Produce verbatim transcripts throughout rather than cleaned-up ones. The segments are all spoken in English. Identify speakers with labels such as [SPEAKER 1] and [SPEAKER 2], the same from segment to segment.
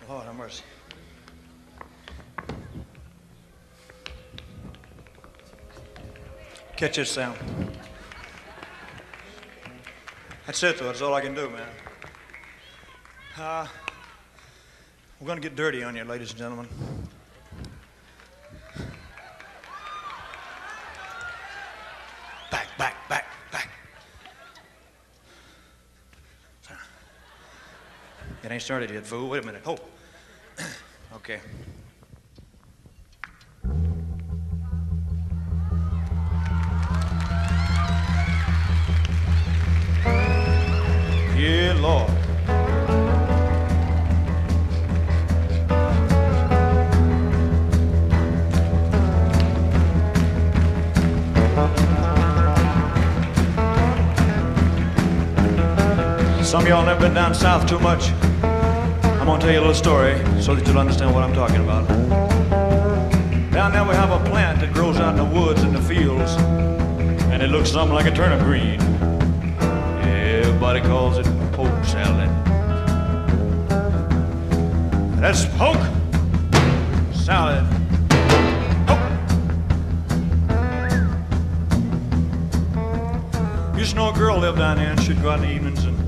[SPEAKER 1] Lord have mercy. Catch this sound. That's it, though. That's all I can do, man. Uh, we're going to get dirty on you, ladies and gentlemen. Back, back, back, back. It ain't started yet, fool. Wait a minute. Hold. Okay. Yeah, Lord. Some of y'all never been down south too much. I'm gonna tell you a little story so that you'll understand what I'm talking about. Down there we have a plant that grows out in the woods and the fields, and it looks something like a turnip green. Everybody calls it poke salad. That's poke salad. Poke. Used to know a girl lived down there, and she'd go out in the evenings and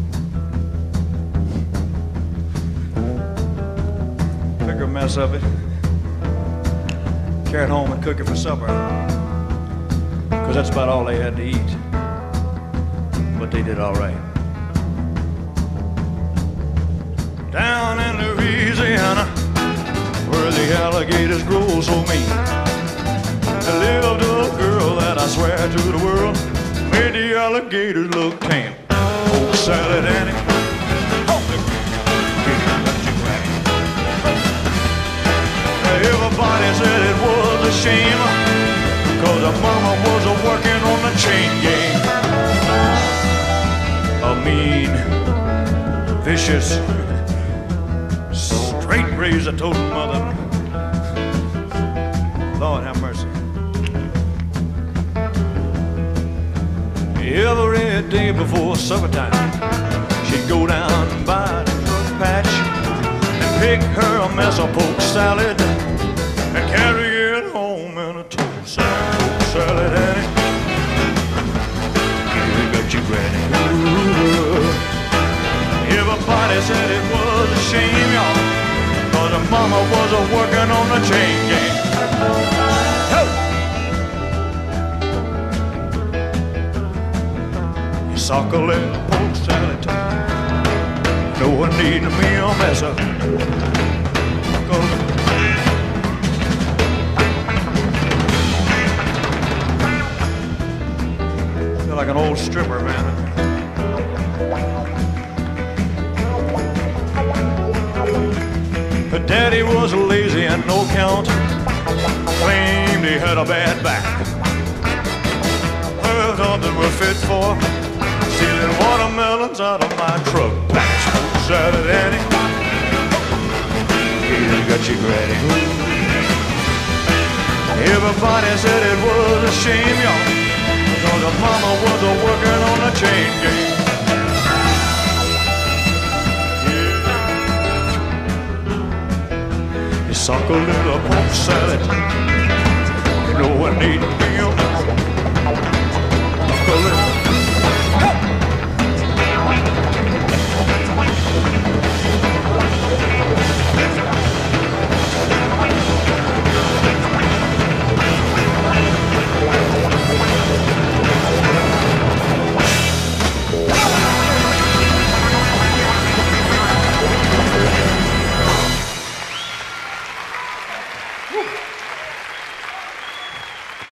[SPEAKER 1] pick her a mess of it, carry it home and cook it for supper, because that's about all they had to eat. But they did all right. Down in Louisiana, where the alligators grow so mean, there lived a girl that I swear to the world made the alligators look tame. Poke salad, Annie. Everybody said it was a shame, cause her mama was a working on the chain gang. A mean, vicious, straight-raised, a total mother. Lord have mercy. Every day before supper time, she'd go down by the truck patch and pick her a mess of poke salad and carry it home in a tote sack. Poke salad, Annie. You got you, Granny. Everybody said it was a shame, y'all, cause her mama was a working on the chain gang. Hey! You sock a little poke salad. No one need me a mess up. Feel like an old stripper, man. Her daddy was lazy and no count, claimed he had a bad back. Her something was fit for stealing watermelons out of my truck. That's poke salad, Annie. You got your granny. Everybody said it was a shame, y'all, cause her mama was a working on a chain gang. Yeah. You suck a little poke salad. No one need